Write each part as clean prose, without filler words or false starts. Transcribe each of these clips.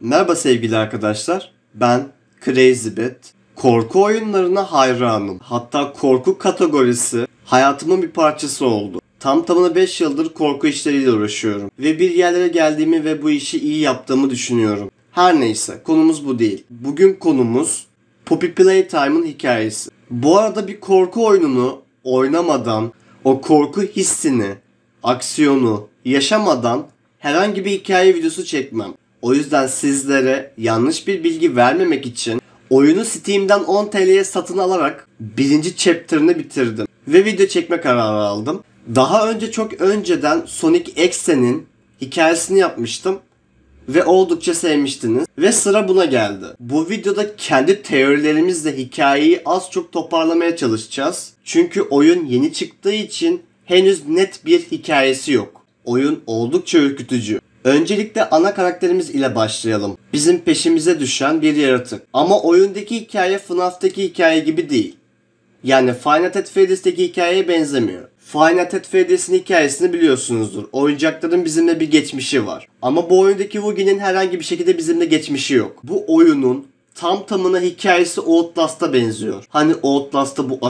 Merhaba sevgili arkadaşlar, ben CrazyBet. Korku oyunlarına hayranım. Hatta korku kategorisi hayatımın bir parçası oldu. Tam tamına 5 yıldır korku işleriyle uğraşıyorum. Ve bir yerlere geldiğimi ve bu işi iyi yaptığımı düşünüyorum. Her neyse, konumuz bu değil. Bugün konumuz Poppy Playtime'ın hikayesi. Bu arada bir korku oyununu oynamadan, o korku hissini, aksiyonu yaşamadan herhangi bir hikaye videosu çekmem. O yüzden sizlere yanlış bir bilgi vermemek için oyunu Steam'den 10 TL'ye satın alarak birinci chapter'ını bitirdim. Ve video çekme kararı aldım. Daha önce çok önceden Sonic X'nin hikayesini yapmıştım. Ve oldukça sevmiştiniz. Ve sıra buna geldi. Bu videoda kendi teorilerimizle hikayeyi az çok toparlamaya çalışacağız. Çünkü oyun yeni çıktığı için henüz net bir hikayesi yok. Oyun oldukça ürkütücü. Öncelikle ana karakterimiz ile başlayalım. Bizim peşimize düşen bir yaratık. Ama oyundaki hikaye FNAF'taki hikaye gibi değil. Yani Five Nights at Freddy's'teki hikayeye benzemiyor. Five Nights at Freddy's'in hikayesini biliyorsunuzdur. Oyuncakların bizimle bir geçmişi var. Ama bu oyundaki Woogie'nin herhangi bir şekilde bizimle geçmişi yok. Bu oyunun tam tamına hikayesi Outlast'a benziyor. Hani Outlast'ta bu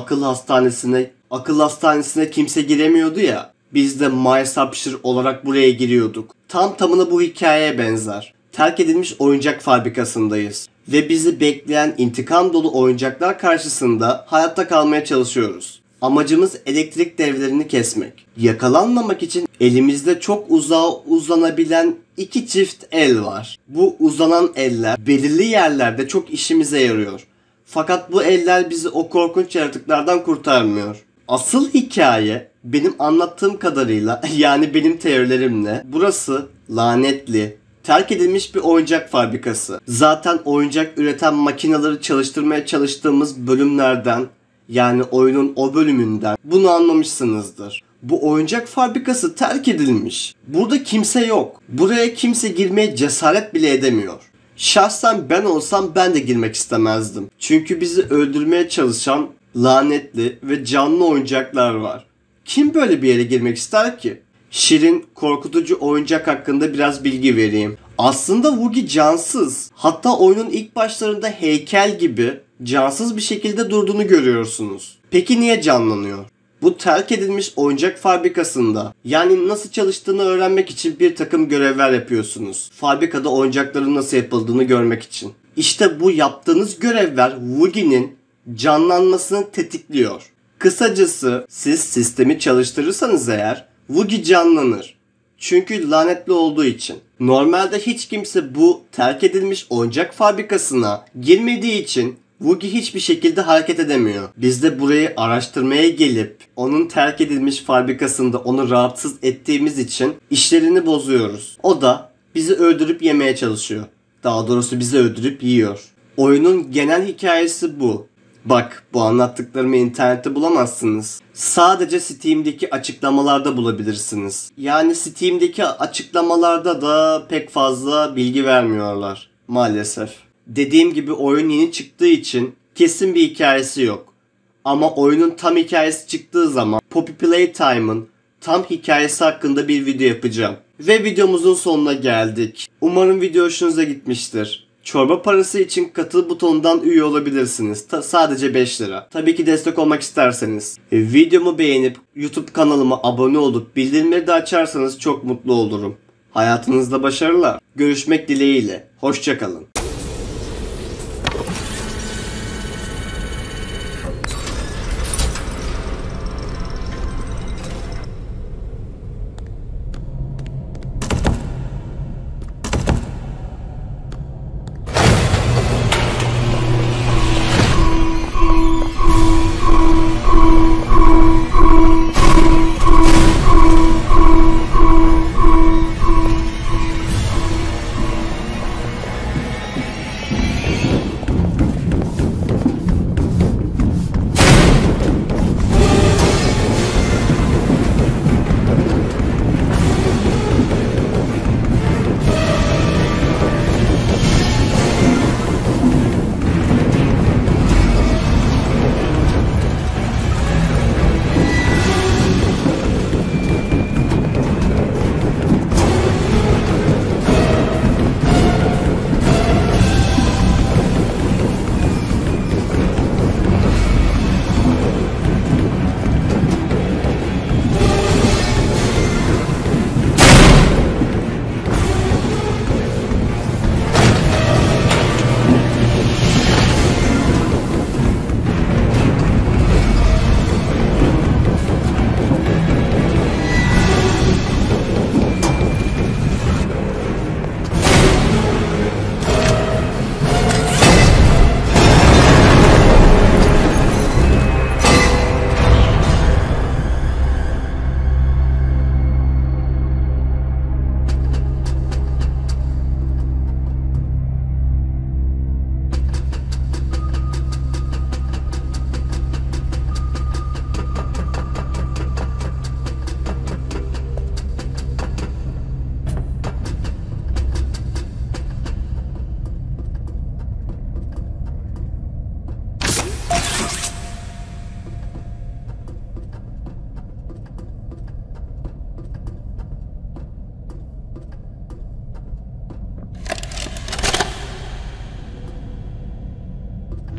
akıl hastanesine kimse giremiyordu ya. Biz de Miles Upshur olarak buraya giriyorduk. Tam tamına bu hikayeye benzer. Terk edilmiş oyuncak fabrikasındayız. Ve bizi bekleyen intikam dolu oyuncaklar karşısında hayatta kalmaya çalışıyoruz. Amacımız elektrik devlerini kesmek. Yakalanmamak için elimizde çok uzağa uzanabilen 2 çift el var. Bu uzanan eller belirli yerlerde çok işimize yarıyor. Fakat bu eller bizi o korkunç yaratıklardan kurtarmıyor. Asıl hikaye benim anlattığım kadarıyla, yani benim teorilerimle, burası lanetli, terk edilmiş bir oyuncak fabrikası. Zaten oyuncak üreten makineleri çalıştırmaya çalıştığımız bölümlerden, yani oyunun o bölümünden bunu anlamışsınızdır. Bu oyuncak fabrikası terk edilmiş. Burada kimse yok. Buraya kimse girmeye cesaret bile edemiyor. Şahsen ben olsam ben de girmek istemezdim. Çünkü bizi öldürmeye çalışan lanetli ve canlı oyuncaklar var. Kim böyle bir yere girmek ister ki? Şirin korkutucu oyuncak hakkında biraz bilgi vereyim. Aslında Woogie cansız. Hatta oyunun ilk başlarında heykel gibi cansız bir şekilde durduğunu görüyorsunuz. Peki niye canlanıyor? Bu terk edilmiş oyuncak fabrikasında, yani nasıl çalıştığını öğrenmek için bir takım görevler yapıyorsunuz. Fabrikada oyuncakların nasıl yapıldığını görmek için. İşte bu yaptığınız görevler Woogie'nin canlanmasını tetikliyor. Kısacası siz sistemi çalıştırırsanız eğer Woogie canlanır. Çünkü lanetli olduğu için. Normalde hiç kimse bu terk edilmiş oyuncak fabrikasına girmediği için Woogie hiçbir şekilde hareket edemiyor. Biz de burayı araştırmaya gelip onun terk edilmiş fabrikasında onu rahatsız ettiğimiz için işlerini bozuyoruz. O da bizi öldürüp yemeye çalışıyor. Daha doğrusu bizi öldürüp yiyor. Oyunun genel hikayesi bu. Bak, bu anlattıklarımı internette bulamazsınız. Sadece Steam'deki açıklamalarda bulabilirsiniz. Yani Steam'deki açıklamalarda da pek fazla bilgi vermiyorlar maalesef. Dediğim gibi oyun yeni çıktığı için kesin bir hikayesi yok. Ama oyunun tam hikayesi çıktığı zaman Poppy Playtime'ın tam hikayesi hakkında bir video yapacağım. Ve videomuzun sonuna geldik. Umarım video hoşunuza gitmiştir. Çorba parası için katıl butonundan üye olabilirsiniz. Sadece 5 lira. Tabii ki destek olmak isterseniz. Videomu beğenip YouTube kanalıma abone olup bildirimleri de açarsanız çok mutlu olurum. Hayatınızda başarılar. Görüşmek dileğiyle. Hoşça kalın.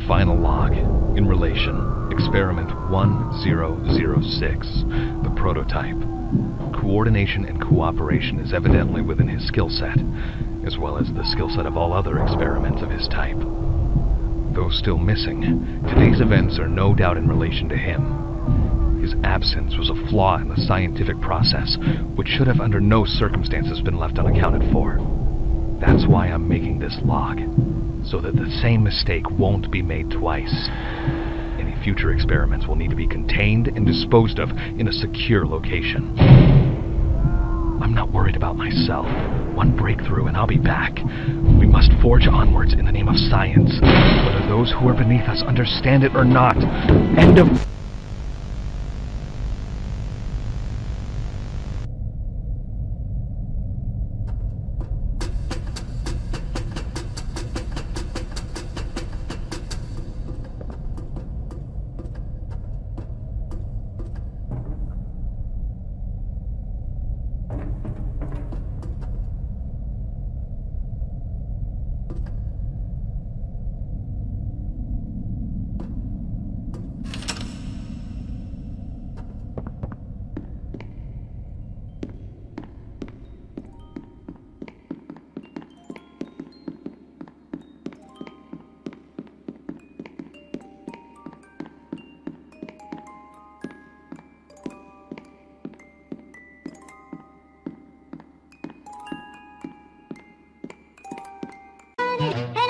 final log. In relation, experiment 1006, the prototype. Coordination and cooperation is evidently within his skill set, as well as the skill set of all other experiments of his type. Though still missing, today's events are no doubt in relation to him. His absence was a flaw in the scientific process, which should have under no circumstances been left unaccounted for. That's why I'm making this log, so that the same mistake won't be made twice. Any future experiments will need to be contained and disposed of in a secure location. I'm not worried about myself. One breakthrough and I'll be back. We must forge onwards in the name of science, whether those who are beneath us understand it or not. End of... Hey!